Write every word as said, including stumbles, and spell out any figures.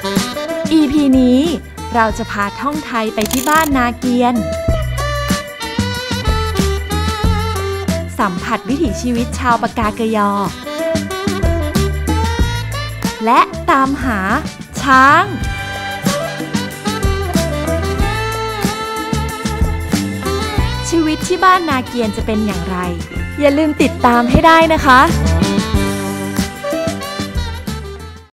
อี พี นี้เราจะพาท่องไทยไปที่บ้านนาเกียนสัมผัสวิถีชีวิตชาวปากาเกยอและตามหาช้างชีวิตที่บ้านนาเกียนจะเป็นอย่างไรอย่าลืมติดตามให้ได้นะคะ